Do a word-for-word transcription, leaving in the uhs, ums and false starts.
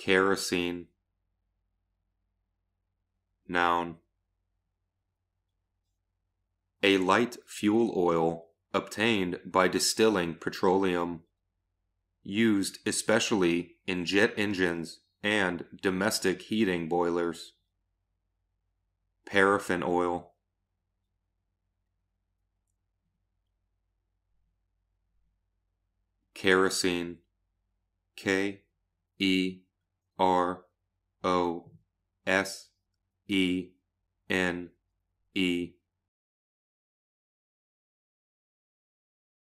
Kerosene. Noun. A light fuel oil obtained by distilling petroleum, used especially in jet engines and domestic heating boilers. Paraffin oil. Kerosene. K E R O S E N E